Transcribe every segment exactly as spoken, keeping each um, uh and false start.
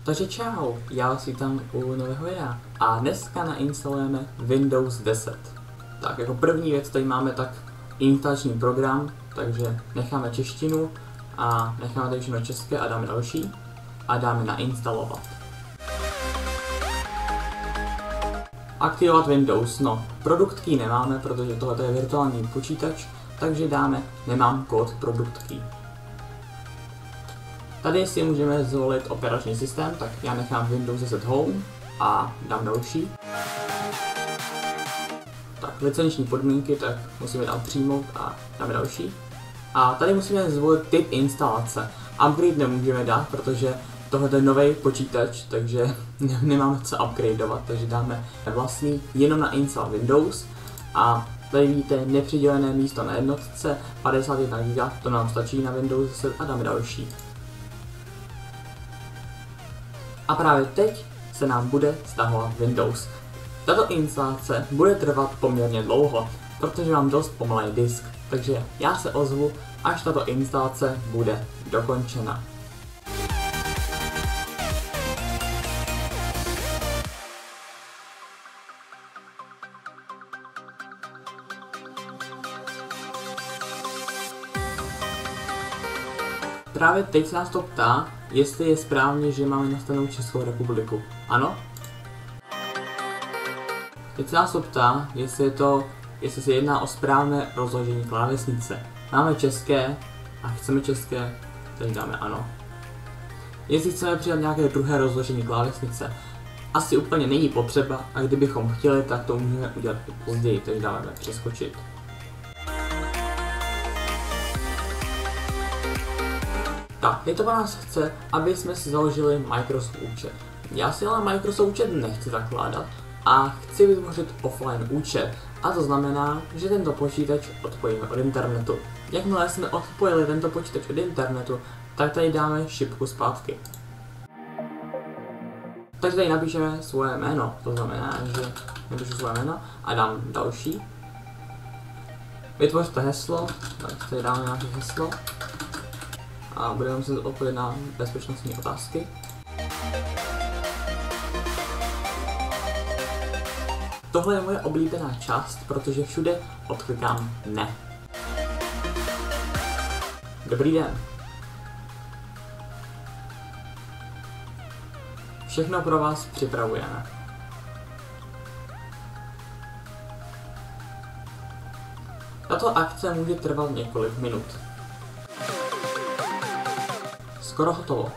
Takže čau, já vás vítám u nového videa a dneska nainstalujeme Windows deset. Tak jako první věc tady máme tak instalační program, takže necháme češtinu a necháme tady všechno české a dáme další a dáme nainstalovat. Aktivovat Windows, no produkt key nemáme, protože tohle je virtuální počítač, takže dáme nemám kód produkt key. Tady si můžeme zvolit operační systém, tak já nechám Windows deset Home a dám další. Tak licenční podmínky, tak musíme dát přijmout a dáme další. A tady musíme zvolit typ instalace. Upgrade nemůžeme dát, protože tohle je nový počítač, takže nemáme co upgradeovat, takže dáme vlastní jenom na install Windows. A tady vidíte nepřidělené místo na jednotce, padesát jedna giga, to nám stačí na Windows deset a dáme další. A právě teď se nám bude stahovat Windows. Tato instalace bude trvat poměrně dlouho, protože mám dost pomalý disk, takže já se ozvu, až tato instalace bude dokončena. Právě teď se nás to ptá, jestli je správně, že máme nastavenou Českou republiku. Ano? Teď se nás to ptá, jestli, je to, jestli se jedná o správné rozložení klávesnice. Máme české a chceme české, takže dáme ano. Jestli chceme přidat nějaké druhé rozložení klávesnice, asi úplně není potřeba a kdybychom chtěli, tak to můžeme udělat i později, takže dáme přeskočit. Tak, teď to po nás chce, aby jsme si založili Microsoft účet. Já si ale Microsoft účet nechci zakládat a chci vytvořit offline účet. A to znamená, že tento počítač odpojíme od internetu. Jakmile jsme odpojili tento počítač od internetu, tak tady dáme šipku zpátky. Takže tady napíšeme svoje jméno, to znamená, že napíšu svoje jméno a dám další. Vytvořte heslo, tak tady dáme nějaké heslo. A budeme muset odpovědět na bezpečnostní otázky. Tohle je moje oblíbená část, protože všude odklikám ne. Dobrý den. Všechno pro vás připravujeme. Tato akce může trvat několik minut. Skoro hotovo.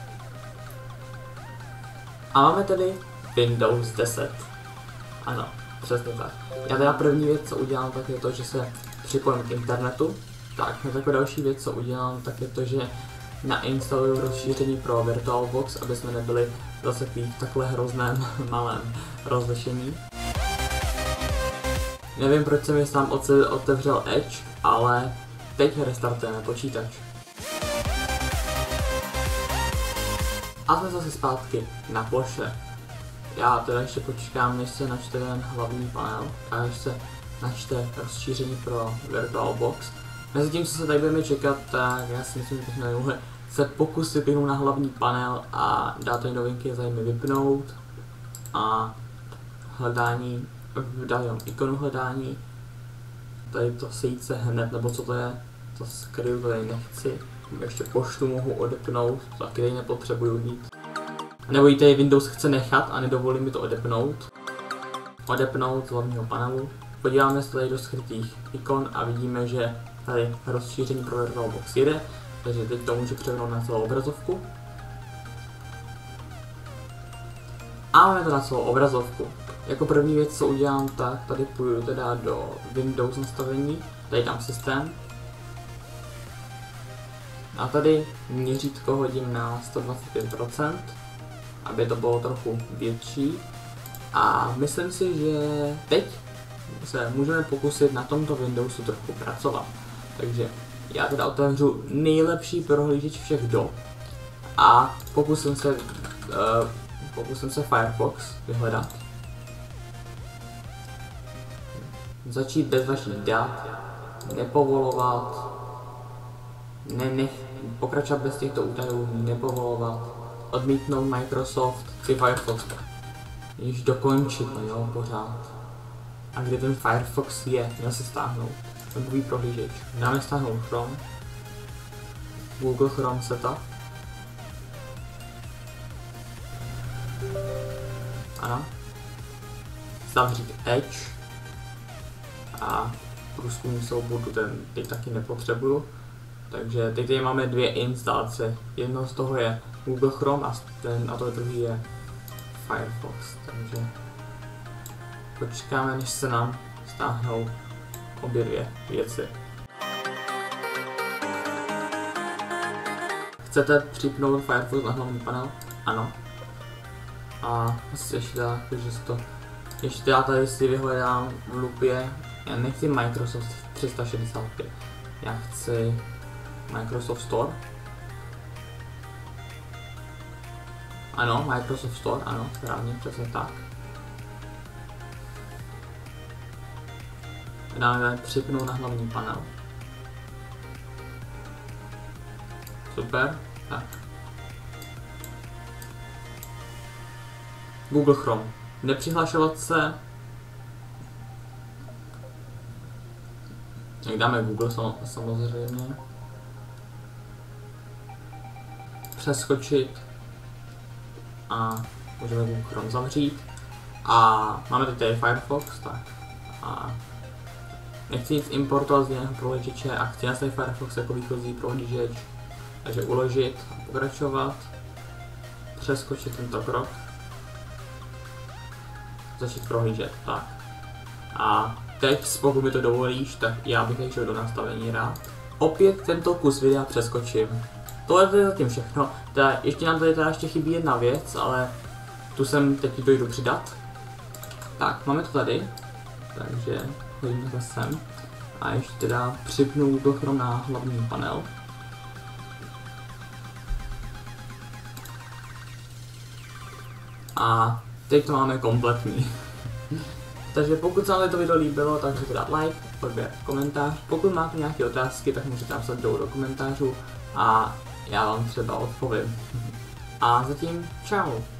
A máme tady Windows deset. Ano, přesně tak. Já teda první věc, co udělám, tak je to, že se připojím k internetu. Tak, jako další věc, co udělám, tak je to, že nainstaluju rozšíření pro VirtualBox, aby jsme nebyli zase v takhle hrozném malém rozlišení. Nevím, proč se mi sám otevřel Edge, ale teď restartujeme počítač. A jsme zase zpátky na ploše. Já teda ještě počkám, než se načte ten hlavní panel a než se načte rozšíření pro VirtualBox. Mezitím, co se tady budeme čekat, tak já si myslím, že bychom mohli se pokusit pěknout na hlavní panel a dát tady novinky zájmy vypnout a hledání, dát jenom ikonu hledání. Tady to sejít se hned, nebo co to je, to skryju, to tady nechci. Ještě poštu mohu odepnout, to taky tady nepotřebuju mít. Nebo jí tady Windows chce nechat a nedovolí mi to odepnout. Odepnout z hlavního panelu. Podíváme se tady do skrytých ikon a vidíme, že tady rozšíření pro VirtualBox jede. Takže teď to můžu převnout na celou obrazovku. A máme to na celou obrazovku. Jako první věc, co udělám, tak tady půjdu teda do Windows nastavení. Tady dám systém. A tady měřítko hodím na sto dvacet pět procent, aby to bylo trochu větší. A myslím si, že teď se můžeme pokusit na tomto Windowsu trochu pracovat. Takže já teda otevřu nejlepší prohlížeč všech dob a pokusím se, uh, pokusím se Firefox vyhledat. Začít bez vašich dat, nepovolovat, ne, nech, pokračovat bez těchto údajů, nepovolovat. odmítnout Microsoft si Firefox již dokončit, no jo, pořád. A kde ten Firefox je, měl se stáhnout. Webový prohlížeč. Dáme stáhnout Chrome. Google Chrome setup. Ano. Zavřít Edge. A průzkumný soubor, ten teď taky nepotřebuju. Takže teď tady máme dvě instalace. Jedno z toho je Google Chrome a, ten, a to druhý je Firefox. Takže počkáme, než se nám stáhnou obě dvě věci. Chcete připnout Firefox na hlavní panel? Ano. A asi ještě dá, že to ještě já tady si vyhledám v lupě. Já nechci Microsoft tři sta šedesát pět. Já chci Microsoft Store. Ano, Microsoft Store, ano, správně, přesně tak. Dáme připnout na hlavní panel. Super, tak. Google Chrome. Nepřihlašovat se. Jak dáme Google samozřejmě. Přeskočit. A můžeme Google Chrome zavřít. A máme tady Firefox, tak. A nechci nic importovat z jiného prohlížeče a chci nastavit Firefox jako výchozí prohlížeč. Takže uložit a pokračovat. Přeskočit tento krok. Začít prohlížet, tak. A teď, pokud mi to dovolíš, tak já bych šel do nastavení rád. Opět tento kus videa přeskočím. Tohle je zatím všechno. Teda, ještě nám tady teda ještě chybí jedna věc, ale tu jsem teď dojdu přidat. Tak, máme to tady. Takže hodíme to sem. A ještě teda připnu Google Chrome na hlavní panel. A teď to máme kompletní. Takže pokud se vám to video líbilo, tak můžete dát like, odběr, komentář. Pokud máte nějaké otázky, tak můžete napsat dolů do komentářů a já vám třeba odpovím. A zatím čau.